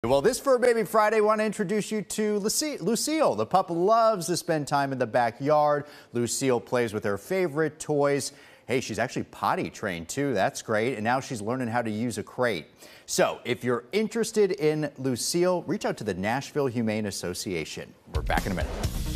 Well, this Fur Baby Friday, I want to introduce you to Lucille. The pup loves to spend time in the backyard. Lucille plays with her favorite toys. Hey, she's actually potty trained too. That's great. And now she's learning how to use a crate. So if you're interested in Lucille, reach out to the Nashville Humane Association. We're back in a minute.